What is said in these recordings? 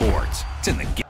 sports. It's in the game.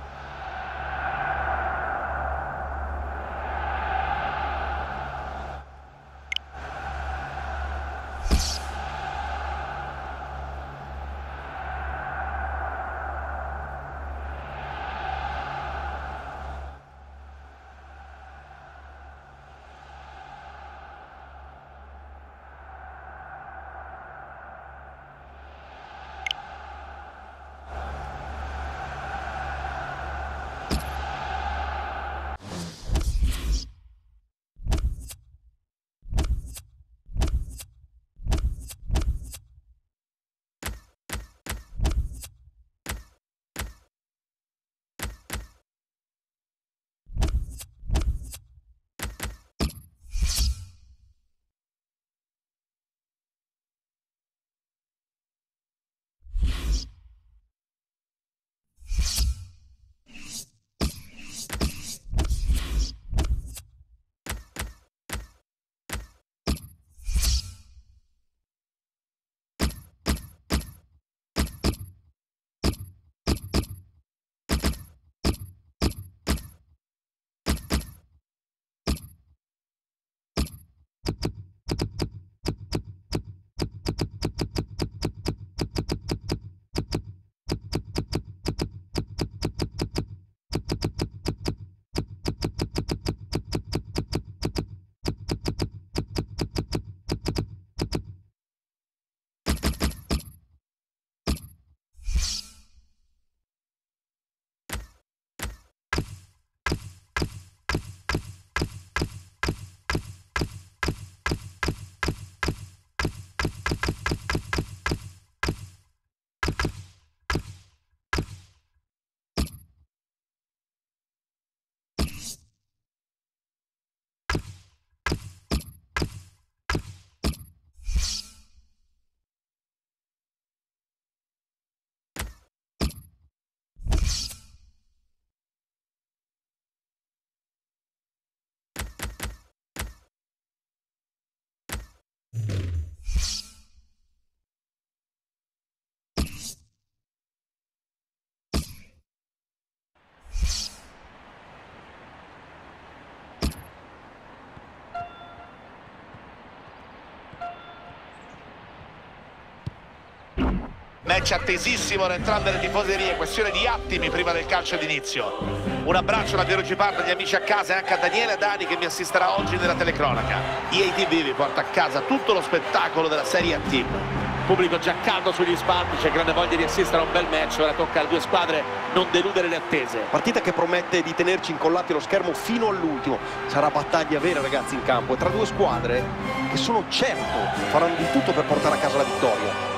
Match attesissimo da entrambe le tifoserie, questione di attimi prima del calcio d'inizio. Un abbraccio da Piero Gipardo, agli amici a casa e anche a Daniele Adani che mi assisterà oggi nella telecronaca. EA TV vi porta a casa tutto lo spettacolo della Serie A Team. Pubblico già caldo sugli spalti, c'è grande voglia di assistere a un bel match, ora tocca alle due squadre non deludere le attese. Partita che promette di tenerci incollati allo schermo fino all'ultimo. Sarà battaglia vera, ragazzi, in campo, e tra due squadre che sono certo faranno di tutto per portare a casa la vittoria.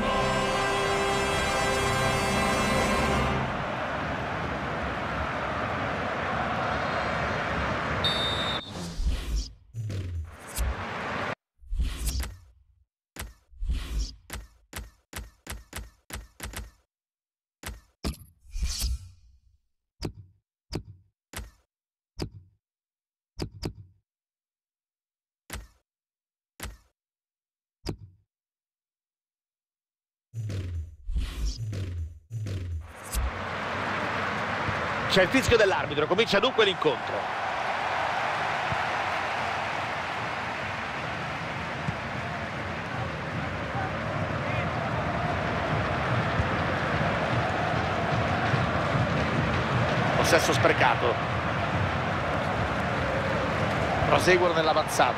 C'è il fischio dell'arbitro, comincia dunque l'incontro. Possesso sprecato. Proseguono nell'avanzata.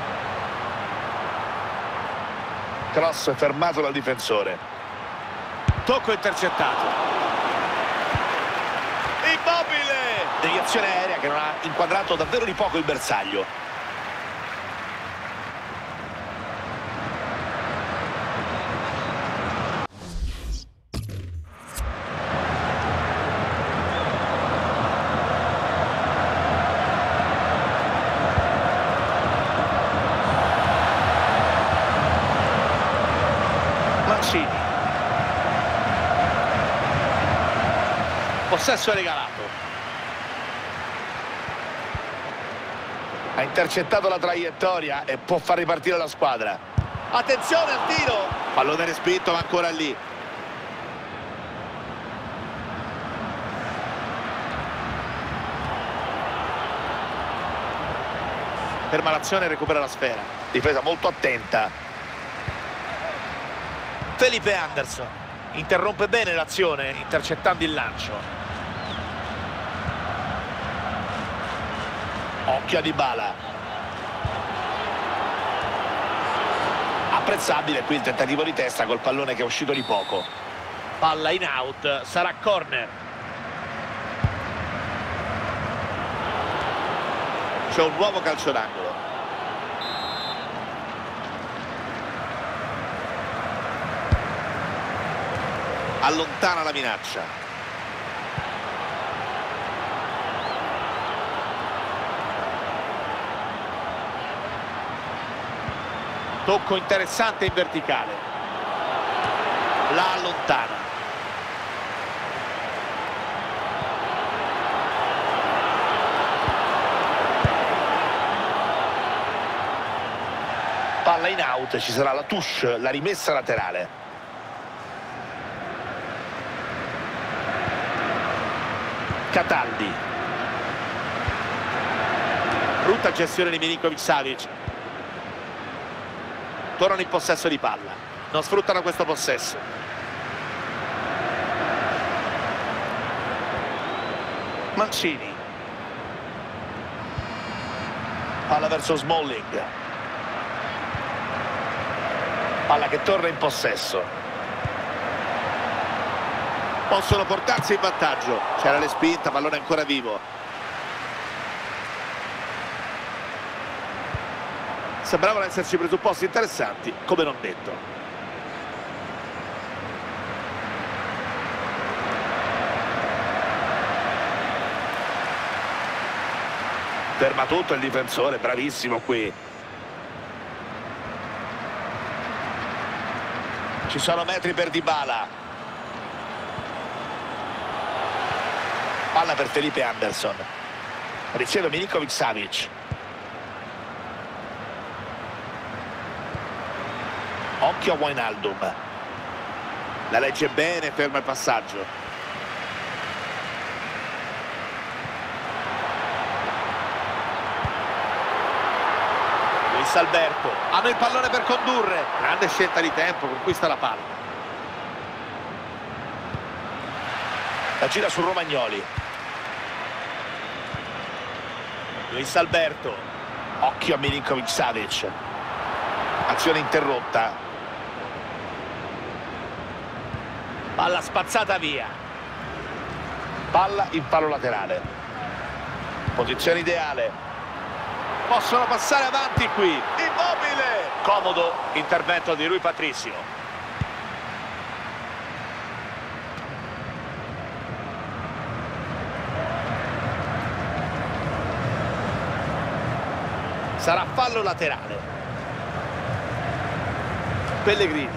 Cross fermato dal difensore. Tocco intercettato. Immobile! Deviazione aerea che non ha inquadrato davvero di poco il bersaglio. Mancini. Possesso regalato. Ha intercettato la traiettoria e può far ripartire la squadra. Attenzione al tiro. Pallone respinto, ma ancora lì. Ferma l'azione e recupera la sfera. Difesa molto attenta. Felipe Anderson interrompe bene l'azione intercettando il lancio. Occhio a Dybala. Apprezzabile qui il tentativo di testa col pallone che è uscito di poco. Palla in out, sarà corner. C'è un nuovo calcio d'angolo. Allontana la minaccia. Tocco interessante in verticale. La allontana. Palla in out, ci sarà la touche, la rimessa laterale. Cataldi. Brutta gestione di Milinkovic-Savic. Tornano in possesso di palla. Non sfruttano questo possesso. Mancini. Palla verso Smalling. Palla che torna in possesso. Possono portarsi in vantaggio. C'era la spinta, pallone ancora vivo. Sembravano esserci presupposti interessanti, come non detto. Ferma tutto il difensore, bravissimo qui. Ci sono metri per Dybala. Palla per Felipe Anderson. Riceve Milinkovic-Savic. Occhio a Wijnaldum. La legge bene, ferma il passaggio. Luis Alberto. Hanno il pallone per condurre. Grande scelta di tempo, conquista la palla. La gira su Romagnoli. Luis Alberto. Occhio a Milinkovic-Savic. Azione interrotta. Palla spazzata via. Palla in palo laterale. Posizione ideale. Possono passare avanti qui. Immobile. Comodo intervento di Rui Patricio. Sarà fallo laterale. Pellegrini.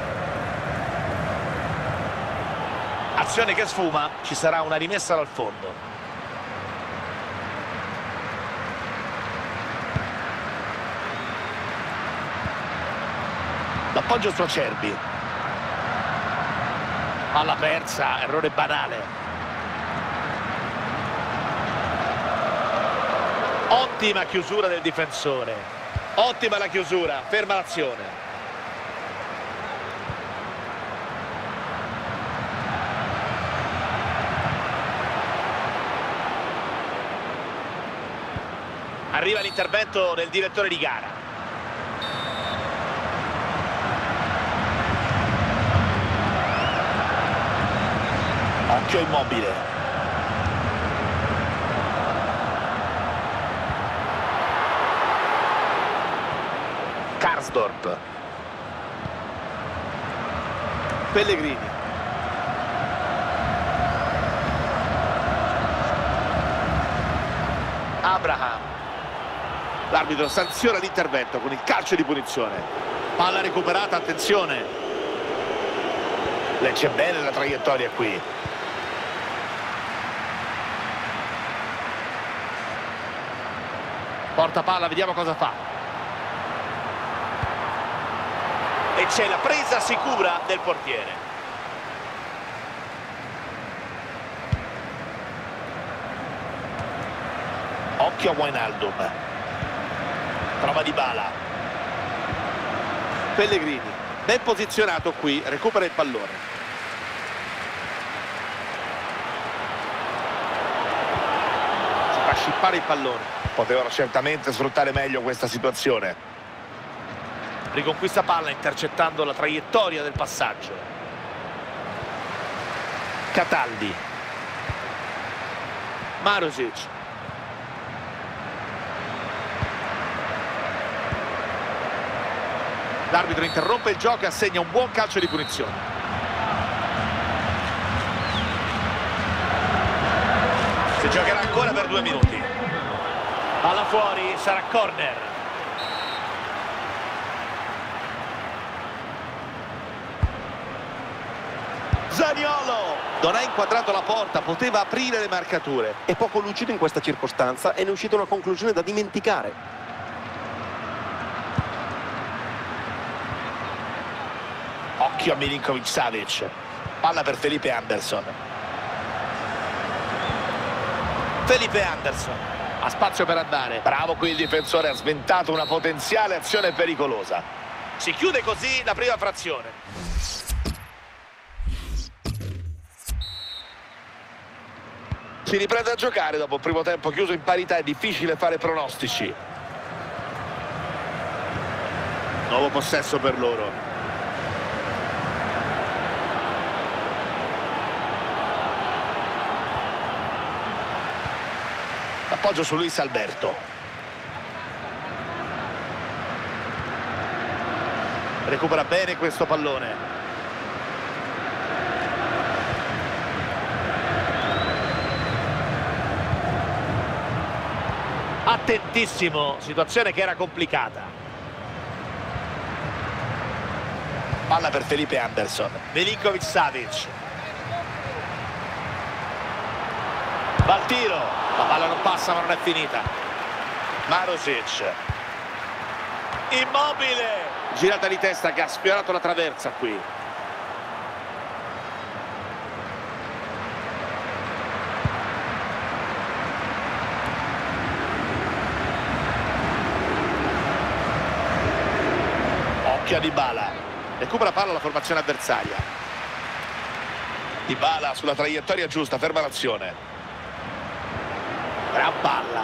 Azione che sfuma, ci sarà una rimessa dal fondo. L'appoggio su Acerbi. Palla persa, errore banale. Ottima chiusura del difensore. Ottima la chiusura, ferma l'azione. Arriva l'intervento del direttore di gara. Occhio Immobile. Karsdorp. Pellegrini. Abraham. L'arbitro sanziona l'intervento con il calcio di punizione. Palla recuperata, attenzione. Legge bene la traiettoria qui. Porta palla, vediamo cosa fa. E c'è la presa sicura del portiere. Occhio a Wijnaldum. Trova Dybala. Pellegrini, ben posizionato qui, recupera il pallone. Si fa scippare il pallone. Potevano certamente sfruttare meglio questa situazione. Riconquista palla intercettando la traiettoria del passaggio. Cataldi. Marusic. L'arbitro interrompe il gioco e assegna un buon calcio di punizione. Si giocherà ancora per 2 minuti. Palla fuori, sarà corner. Zaniolo non ha inquadrato la porta, poteva aprire le marcature. È poco lucido in questa circostanza e ne è uscita una conclusione da dimenticare. Occhio a Milinkovic-Savic. Palla per Felipe Anderson. Felipe Anderson ha spazio per andare. Bravo qui il difensore, ha sventato una potenziale azione pericolosa. Si chiude così la prima frazione. Si riprende a giocare dopo un primo tempo chiuso in parità. È difficile fare pronostici. Nuovo possesso per loro. Appoggio su Luis Alberto. Recupera bene questo pallone. Attentissimo, situazione che era complicata. Palla per Felipe Anderson. Milinkovic-Savic. Va al tiro. La palla non passa ma non è finita. Marusic. Immobile. Girata di testa che ha sfiorato la traversa qui. Occhio a Dybala. Recupera palla la formazione avversaria. Dybala sulla traiettoria giusta, ferma l'azione. Gran palla.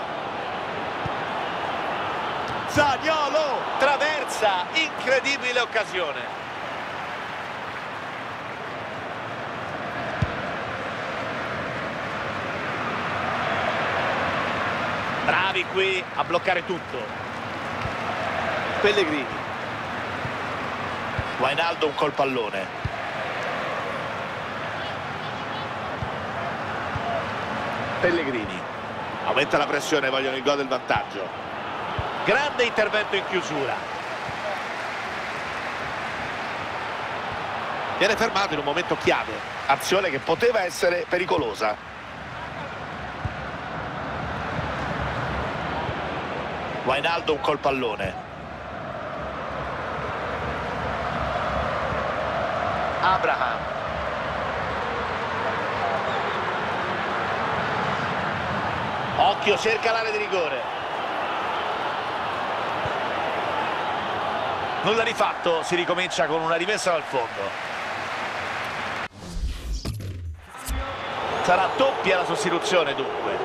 Zaniolo traversa, incredibile occasione. Bravi qui a bloccare tutto. Pellegrini. Wijnaldum col pallone. Pellegrini. Aumenta la pressione, vogliono il gol del vantaggio. Grande intervento in chiusura. Viene fermato in un momento chiave. Azione che poteva essere pericolosa. Wijnaldum col pallone. Abraham. Occhio, cerca l'area di rigore. Nulla di fatto, si ricomincia con una rimessa dal fondo. Sarà doppia la sostituzione dunque.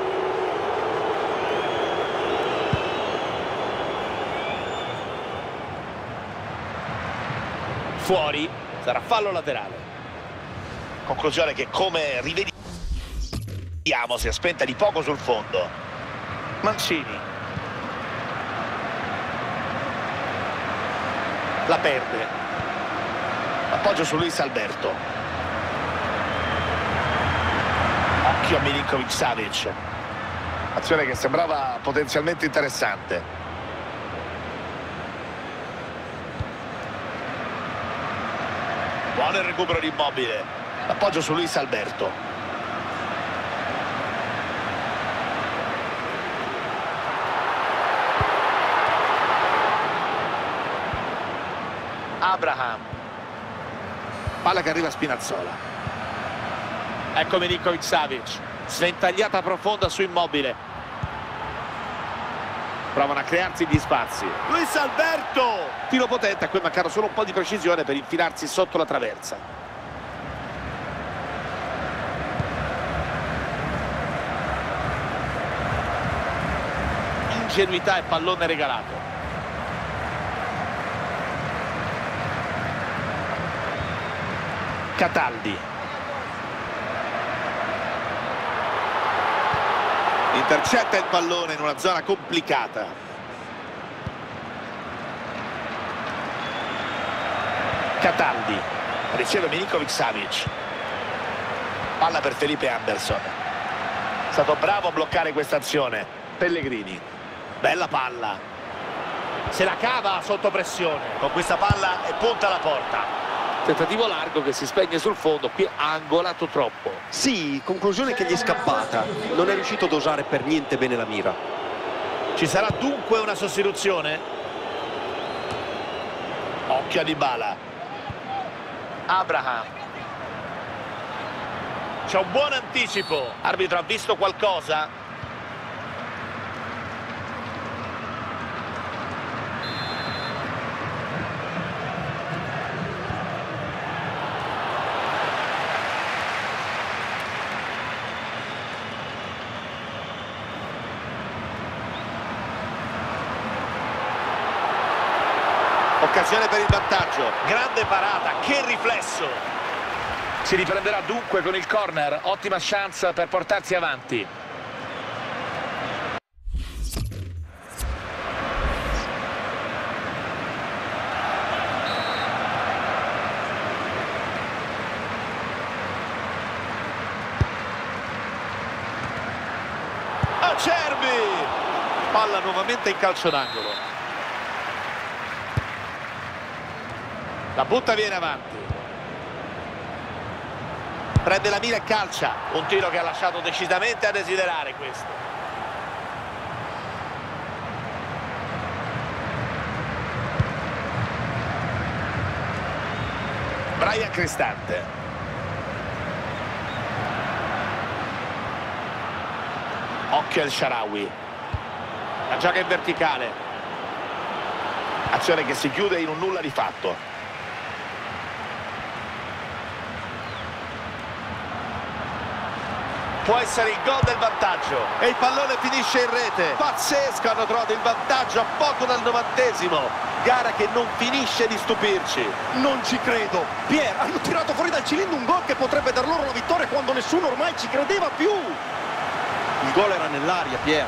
Fuori, sarà fallo laterale. Conclusione che, come rivediamo, si è spenta di poco sul fondo. Mancini. La perde. Appoggio su Luis Alberto. Occhio a Milinkovic-Savic. Azione che sembrava potenzialmente interessante. Buono il recupero di Immobile. Appoggio su Luis Alberto. Abraham. Palla che arriva a Spinazzola. Ecco Milinkovic-Savic. Sventagliata profonda su Immobile. Provano a crearsi gli spazi. Luis Alberto! Tiro potente, a cui è mancato solo un po' di precisione per infilarsi sotto la traversa. Ingenuità e pallone regalato. Cataldi. Intercetta il pallone in una zona complicata. Cataldi. Riceve Milinkovic-Savic. Palla per Felipe Anderson. È stato bravo a bloccare questa azione. Pellegrini. Bella palla. Se la cava sotto pressione. Con questa palla e punta alla porta. Tentativo largo che si spegne sul fondo, qui ha angolato troppo. Sì, conclusione che gli è scappata. Non è riuscito a dosare per niente bene la mira. Ci sarà dunque una sostituzione. Occhio a Dybala. Abraham. C'è un buon anticipo. Arbitro ha visto qualcosa? Occasione per il vantaggio. Grande parata, che riflesso. Si riprenderà dunque con il corner. Ottima chance per portarsi avanti. Acerbi! Palla nuovamente in calcio d'angolo. La butta, viene avanti. Prende la mira e calcia. Un tiro che ha lasciato decisamente a desiderare questo. Bryan Cristante. Occhio al Shaarawy. La gioca in verticale. Azione che si chiude in un nulla di fatto. Può essere il gol del vantaggio e il pallone finisce in rete. Pazzesco, hanno trovato il vantaggio a poco dal 90°. Gara che non finisce di stupirci. Non ci credo. Pier, hanno tirato fuori dal cilindro un gol che potrebbe dar loro la vittoria quando nessuno ormai ci credeva più. Il gol era nell'aria, Pier.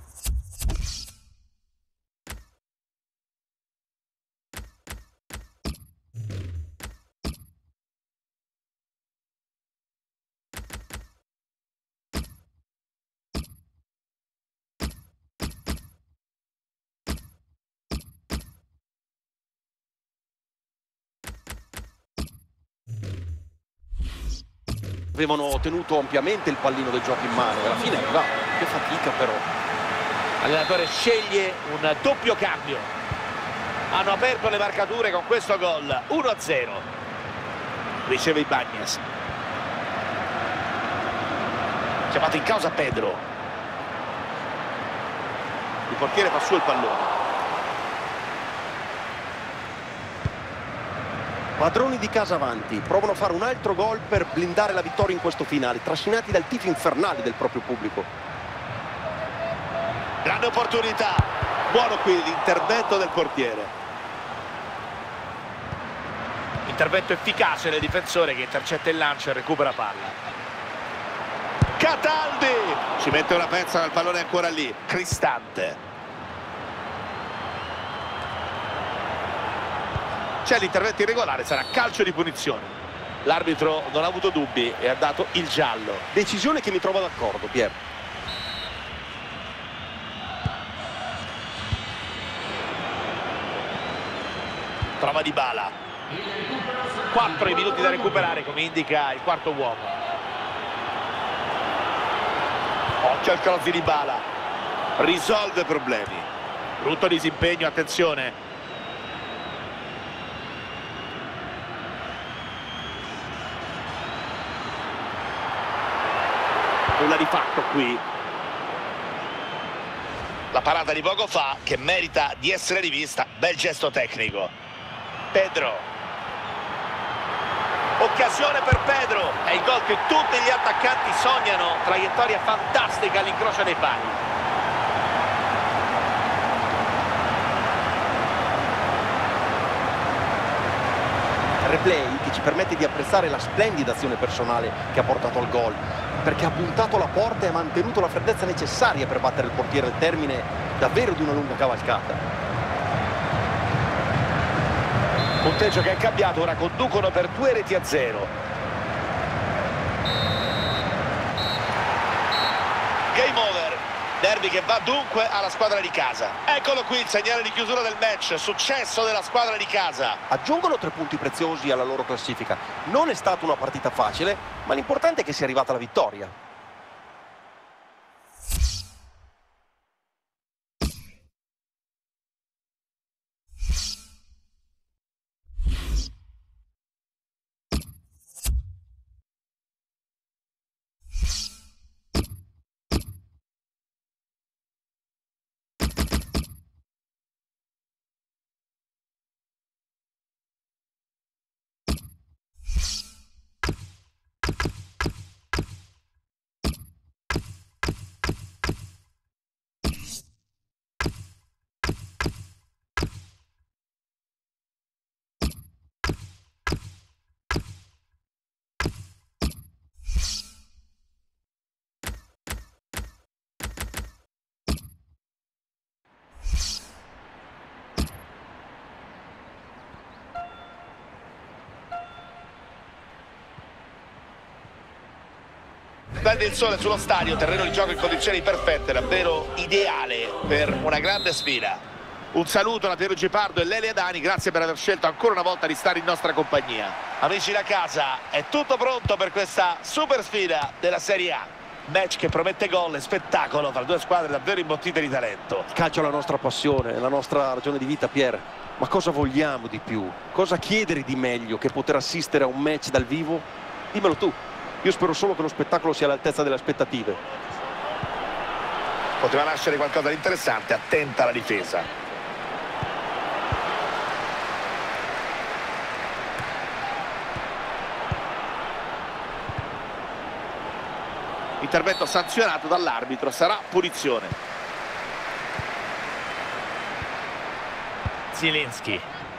Avevano tenuto ampiamente il pallino del gioco in mano e alla fine arrivava. Che fatica però. L'allenatore sceglie un doppio cambio. Hanno aperto le marcature con questo gol. 1-0. Riceve Ibañez. Chiamato in causa Pedro. Il portiere fa su il pallone. Padroni di casa avanti, provano a fare un altro gol per blindare la vittoria in questo finale, trascinati dal tifo infernale del proprio pubblico. Grande opportunità, buono qui l'intervento del portiere. Intervento efficace del difensore che intercetta il lancio e recupera palla. Cataldi! Ci mette una pezza ma il pallone è ancora lì. Cristante. C'è l'intervento irregolare, sarà calcio di punizione. L'arbitro non ha avuto dubbi e ha dato il giallo. Decisione che mi trova d'accordo, Pier. Trova Dybala. 4 i minuti da recuperare, come indica il quarto uomo. Occhio al cross di Dybala. Risolve problemi. Brutto disimpegno, attenzione. Nulla di fatto qui. La parata di poco fa che merita di essere rivista. Bel gesto tecnico. Pedro. Occasione per Pedro. È il gol che tutti gli attaccanti sognano. Traiettoria fantastica all'incrocio dei pali. Replay che ci permette di apprezzare la splendida azione personale che ha portato al gol, perché ha puntato la porta e ha mantenuto la freddezza necessaria per battere il portiere al termine davvero di una lunga cavalcata. Punteggio che è cambiato, ora conducono per 2-0. Game over. Derby che va dunque alla squadra di casa. Eccolo qui il segnale di chiusura del match. Successo della squadra di casa. Aggiungono 3 punti preziosi alla loro classifica. Non è stata una partita facile, ma l'importante è che sia arrivata la vittoria. Splende il sole sullo stadio, terreno di gioco in condizioni perfette, davvero ideale per una grande sfida. Un saluto da Piero Gipardo e Lele Adani, grazie per aver scelto ancora una volta di stare in nostra compagnia. Amici da casa, è tutto pronto per questa super sfida della Serie A. Match che promette gol e spettacolo tra due squadre davvero imbottite di talento. Il calcio è la nostra passione, è la nostra ragione di vita, Pier. Ma cosa vogliamo di più? Cosa chiedere di meglio che poter assistere a un match dal vivo? Dimmelo tu. Io spero solo che lo spettacolo sia all'altezza delle aspettative. Poteva nascere qualcosa di interessante, attenta alla difesa. Intervento sanzionato dall'arbitro, sarà punizione. Zielinski.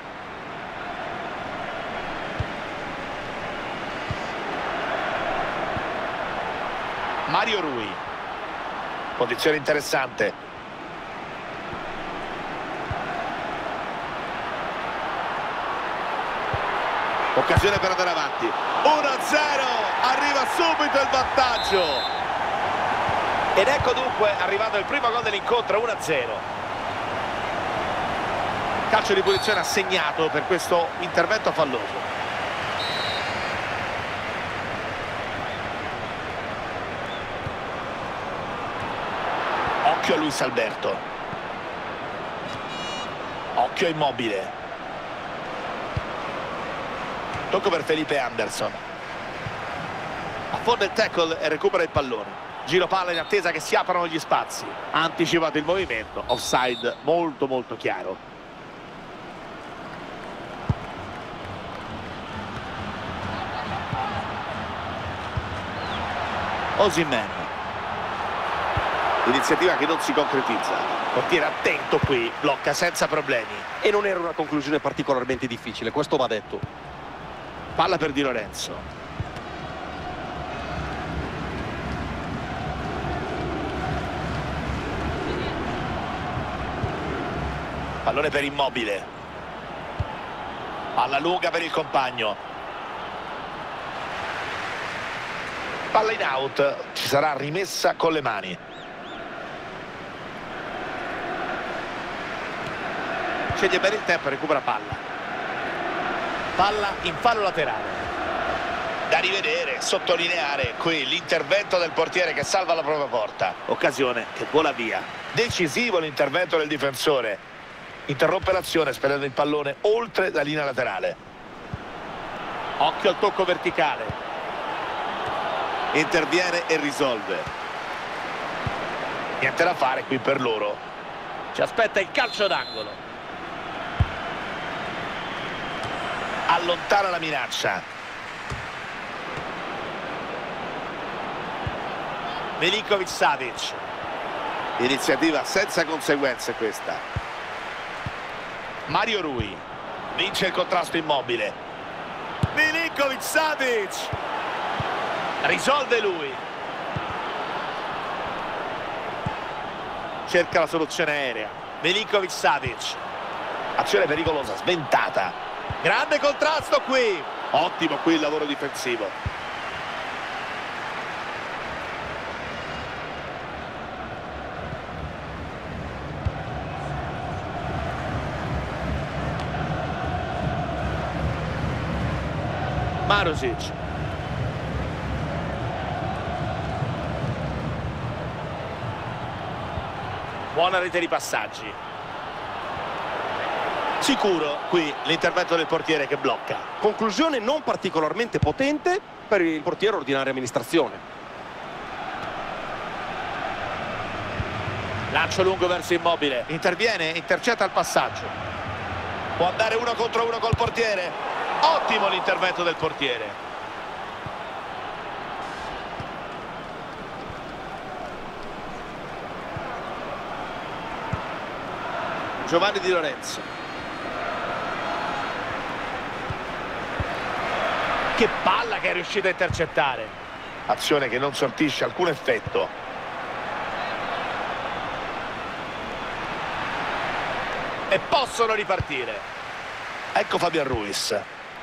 Mario Rui. Posizione interessante. Occasione per andare avanti. 1-0. Arriva subito il vantaggio. Ed ecco dunque arrivato il primo gol dell'incontro, 1-0. Calcio di punizione assegnato per questo intervento falloso. Occhio a Luis Alberto. Occhio a Immobile. Tocco per Felipe Anderson. Affonda il tackle e recupera il pallone. Giro palla in attesa che si aprano gli spazi. Ha anticipato il movimento. Offside molto molto chiaro. Osimhen. Iniziativa che non si concretizza. Portiere attento qui, blocca senza problemi. E non era una conclusione particolarmente difficile, questo va detto. Palla per Di Lorenzo. Pallone per Immobile. Palla lunga per il compagno. Palla in out, ci sarà rimessa con le mani. Sceglie bene il tempo e recupera palla. Palla in fallo laterale. Da rivedere, sottolineare qui l'intervento del portiere che salva la propria porta. Occasione che vola via. Decisivo l'intervento del difensore. Interrompe l'azione spedendo il pallone oltre la linea laterale. Occhio al tocco verticale. Interviene e risolve. Niente da fare qui per loro. Ci aspetta il calcio d'angolo. Allontana la minaccia. Milinković-Savić. Iniziativa senza conseguenze questa. Mario Rui. Vince il contrasto Immobile. Milinković-Savić. Risolve lui. Cerca la soluzione aerea. Milinković-Savić. Azione pericolosa, sventata. Grande contrasto qui. Ottimo qui il lavoro difensivo. Marusic. Buona rete di passaggi. Sicuro qui l'intervento del portiere che blocca. Conclusione non particolarmente potente per il portiere ordinaria amministrazione. Lancio lungo verso Immobile. Interviene, intercetta il passaggio. Può andare 1 contro 1 col portiere. Ottimo l'intervento del portiere. Giovanni Di Lorenzo. Che palla che è riuscito a intercettare. Azione che non sortisce alcun effetto. E possono ripartire. Ecco Fabian Ruiz.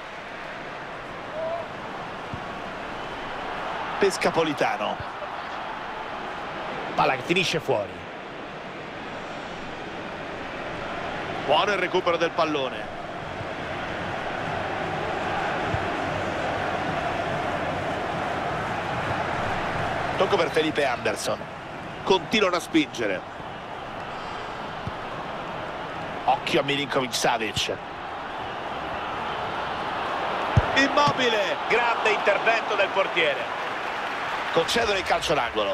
Pesca Politano. Palla che finisce fuori. Buono il recupero del pallone. Tocco per Felipe Anderson. Continuano a spingere. Occhio a Milinković-Savić. Immobile. Grande intervento del portiere. Concedono il calcio d'angolo.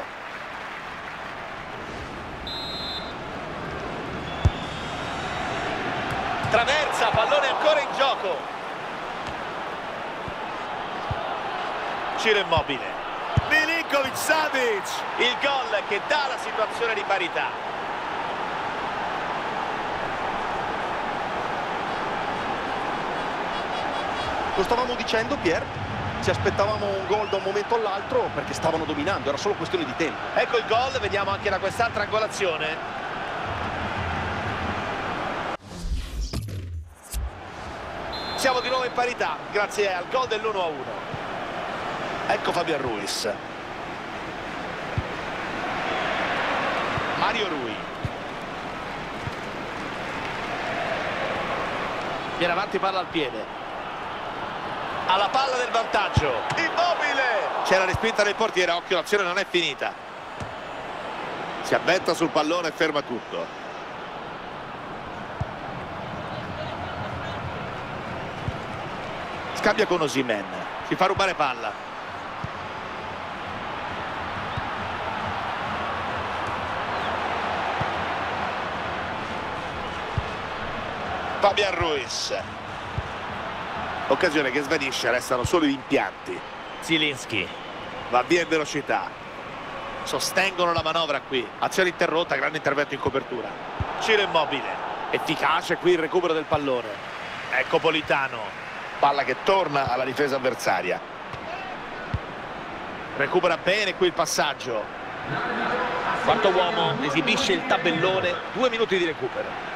Traversa, pallone ancora in gioco. Ciro Immobile. Milinković-Savić. Il gol che dà la situazione di parità. Lo stavamo dicendo, Pier? Ci aspettavamo un gol da un momento all'altro perché stavano dominando, era solo questione di tempo. Ecco il gol, vediamo anche da quest'altra angolazione. Siamo di nuovo in parità grazie al gol dell'1-1. Ecco Fabian Ruiz. Mario Rui. Viene avanti, palla al piede. Alla palla del vantaggio. Immobile. C'è la respinta del portiere. Occhio, l'azione non è finita. Si avventa sul pallone e ferma tutto. Scambia con Osimhen. Si fa rubare palla. Fabian Ruiz. Occasione che svanisce, restano solo gli impianti. Zielinski va via in velocità. Sostengono la manovra qui. Azione interrotta, grande intervento in copertura. Ciro Immobile. Efficace qui il recupero del pallone. Ecco Politano. Palla che torna alla difesa avversaria. Recupera bene qui il passaggio. Quarto uomo esibisce il tabellone. 2 minuti di recupero.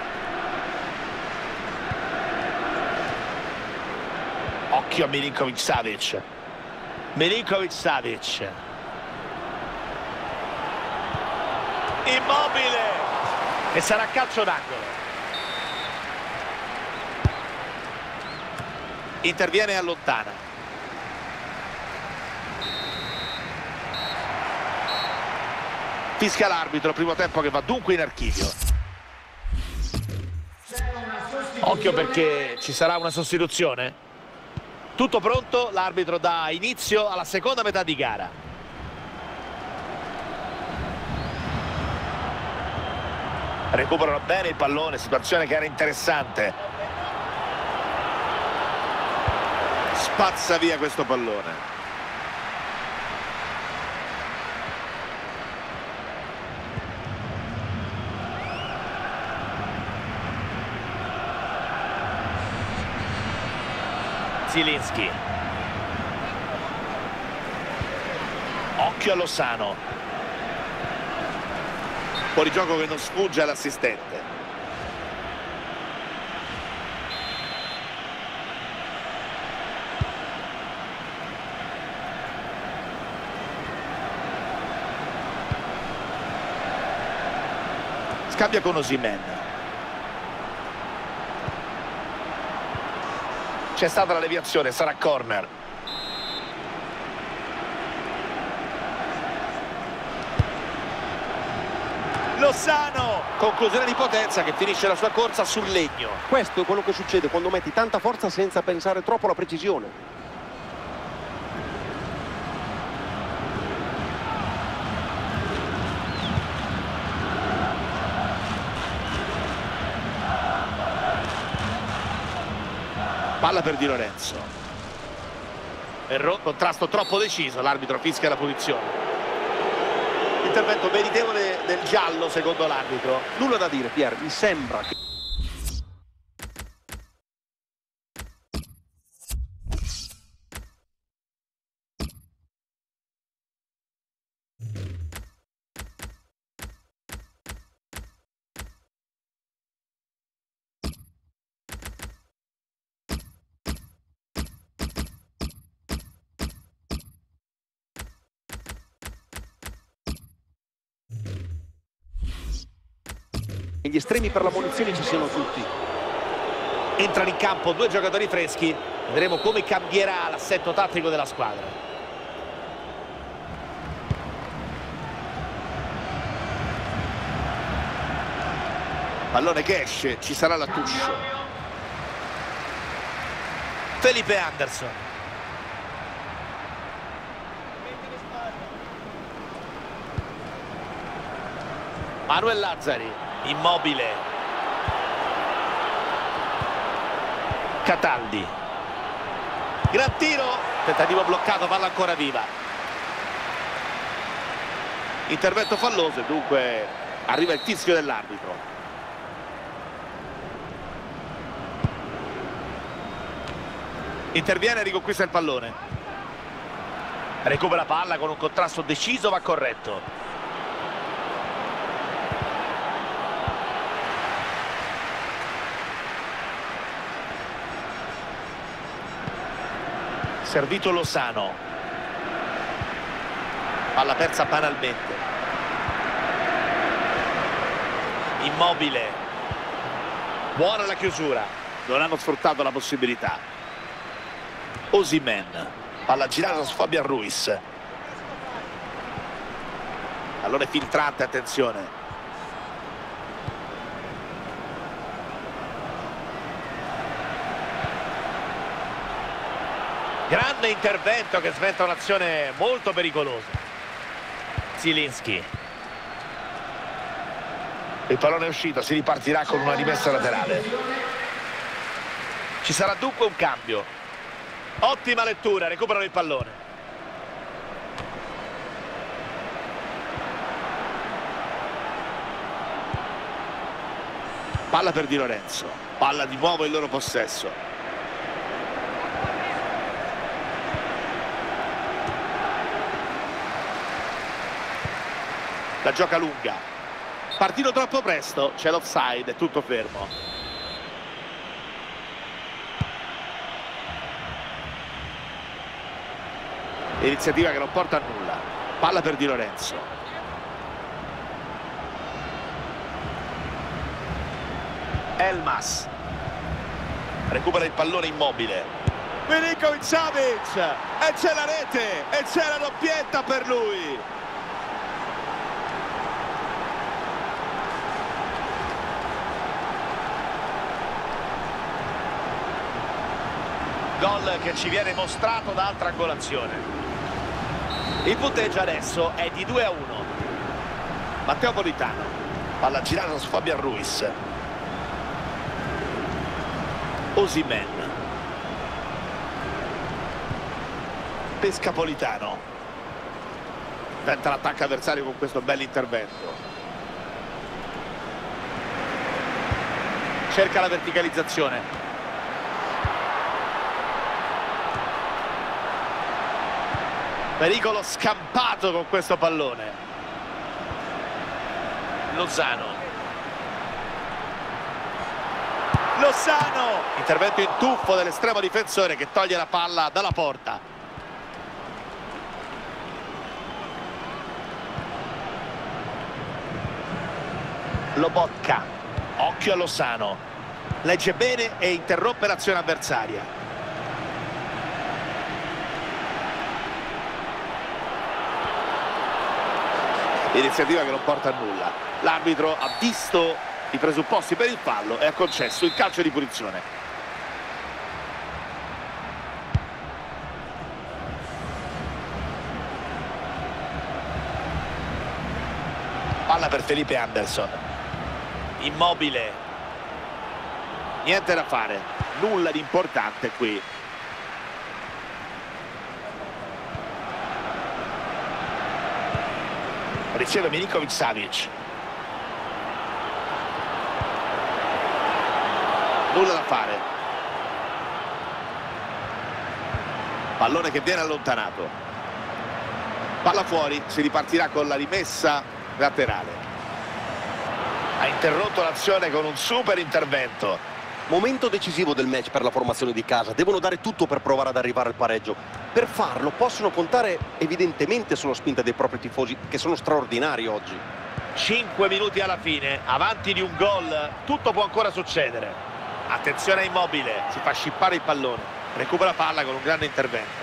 Occhio a Milinković-Savić. Milinković-Savić. Immobile. E sarà calcio d'angolo. Interviene e allontana. Fischia l'arbitro, primo tempo che va dunque in archivio. Occhio perché ci sarà una sostituzione. Tutto pronto, l'arbitro dà inizio alla seconda metà di gara. Recuperano bene il pallone, situazione che era interessante. Spazza via questo pallone. Zielinski. Occhio a Lozano. Fuori gioco che non sfugge all'assistente. Scambia con Osimhen. C'è stata la deviazione, sarà corner. Lozano, conclusione di Potenza che finisce la sua corsa sul legno. Questo è quello che succede quando metti tanta forza senza pensare troppo alla precisione. Palla per Di Lorenzo. Contrasto troppo deciso, l'arbitro fischia la punizione. Intervento meritevole del giallo secondo l'arbitro. Nulla da dire, Pier, mi sembra che... gli estremi per la munizione ci siano tutti. Entrano in campo due giocatori freschi. Vedremo come cambierà l'assetto tattico della squadra. Pallone che esce, ci sarà la touche. Felipe Anderson. Manuel Lazzari. Immobile. Cataldi. Gran tiro. Tentativo bloccato, palla ancora viva. Intervento falloso e dunque arriva il fischio dell'arbitro. Interviene e riconquista il pallone. Recupera palla con un contrasto deciso, va corretto. Servito Lozano. Palla persa banalmente. Immobile. Buona la chiusura. Non hanno sfruttato la possibilità. Osimhen. Palla girata su Fabian Ruiz. Pallone filtrante, attenzione. Grande intervento che sventa un'azione molto pericolosa. Zielinski. Il pallone è uscito, si ripartirà con una rimessa laterale. Ci sarà dunque un cambio. Ottima lettura, recuperano il pallone. Palla per Di Lorenzo. Palla di nuovo in loro possesso. La gioca lunga. Partito troppo presto, c'è l'offside, è tutto fermo. Iniziativa che non porta a nulla. Palla per Di Lorenzo. Elmas. Recupera il pallone Immobile. Milinković-Savić. E c'è la rete. E c'è la doppietta per lui. Gol che ci viene mostrato da altra angolazione. Il punteggio adesso è di 2-1. Matteo Politano. Palla girata su Fabian Ruiz. Osimhen. Pescapolitano. Tenta l'attacco avversario con questo bell'intervento. Cerca la verticalizzazione. Pericolo scampato con questo pallone. Lozano. Intervento in tuffo dell'estremo difensore che toglie la palla dalla porta. Lobotka. Occhio a Lozano. Legge bene e interrompe l'azione avversaria. Iniziativa che non porta a nulla. L'arbitro ha visto i presupposti per il fallo e ha concesso il calcio di punizione. Palla per Felipe Anderson. Immobile. Niente da fare, nulla di importante qui. Riceve Milinkovic-Savic. Nulla da fare. Pallone che viene allontanato. Palla fuori, si ripartirà con la rimessa laterale. Ha interrotto l'azione con un super intervento. Momento decisivo del match per la formazione di casa. Devono dare tutto per provare ad arrivare al pareggio. Per farlo possono contare evidentemente sulla spinta dei propri tifosi, che sono straordinari oggi. 5 minuti alla fine, avanti di un gol, tutto può ancora succedere. Attenzione a Immobile, si fa scippare il pallone, recupera palla con un grande intervento.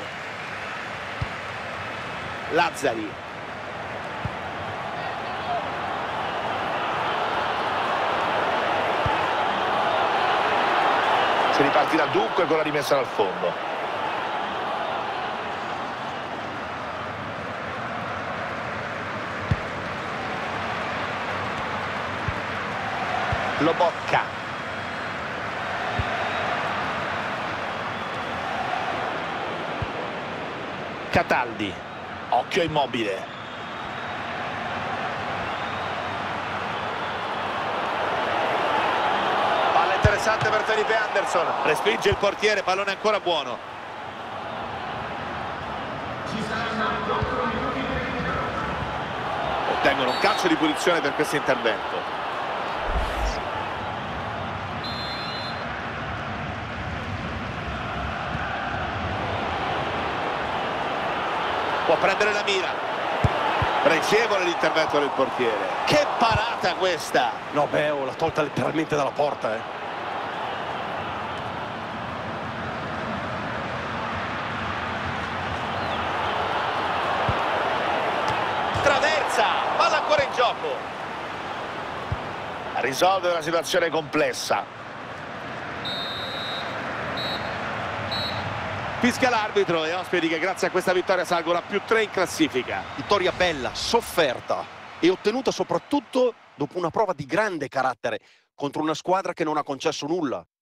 Lazzari. Si ripartirà dunque con la rimessa dal fondo. Lobotka. Cataldi. Occhio Immobile. Interessante per Felipe Anderson, respinge il portiere, pallone ancora buono. Ottengono un calcio di punizione per questo intervento. Può prendere la mira. Pregevole l'intervento del portiere. Che parata questa! No, Beo, l'ha tolta letteralmente dalla porta, Traversa, palla ancora in gioco. Risolve una situazione complessa. Fischia l'arbitro e ospiti che grazie a questa vittoria salgono a +3 in classifica. Vittoria bella, sofferta e ottenuta soprattutto dopo una prova di grande carattere contro una squadra che non ha concesso nulla.